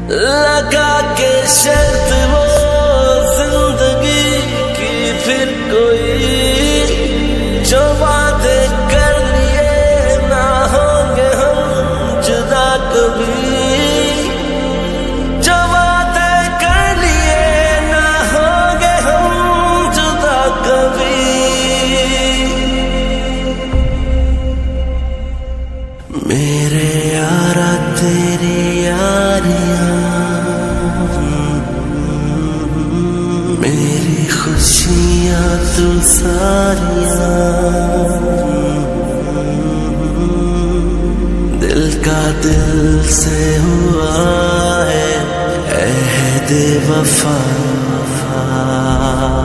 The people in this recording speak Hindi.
लगा के शर्त वो जिंदगी की फिर कोई जो वादे कर लिए ना होंगे हम जुदा कभी, जो वादे कर लिए ना होंगे हम जुदा कभी। मेरे यारा तेरी यारियां, मेरी खुशियां तू सारियां, दिल का दिल से हुआ है अहद वफा।